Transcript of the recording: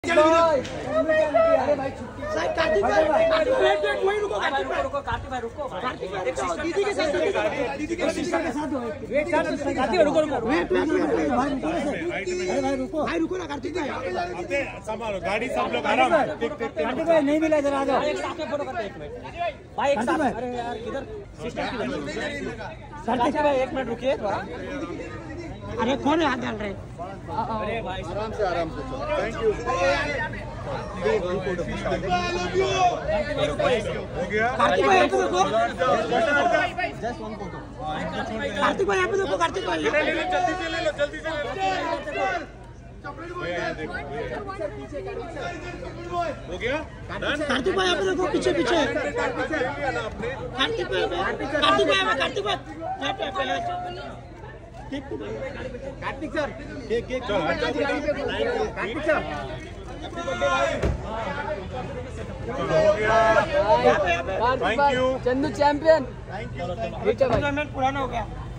अरे भाई कार्तिक भाई वही रुको, कार्तिक भाई रुको, कार्तिक भाई दीदी के साथ कार्तिक भाई रुको भाई रुको ना कार्तिक भाई संभालो गाड़ी सब लोग आराम। कार्तिक भाई नहीं मिला इधर आ जाओ, एक साथ में फोटो करते हैं भाई एक साथ। अरे यार किधर सिस्टम किधर? कार्तिक भाई एक मिनट रुकिए थोड़ा। अरे कौन है हाथ डाल रहे? अरे भाई आराम से थैंक यू। हो गया कार्तिक भाई यहाँ पे देखो, कार्तिक भाई यहाँ पे देखो, कार्तिक भाई जल्दी से ले लो हो गया। कार्तिक भाई यहाँ पे देखो, पीछे पीछे कार्तिक भाई Kartik sir cake Kartik sir thank you Chandu champion. Thank you. पुराना हो गया।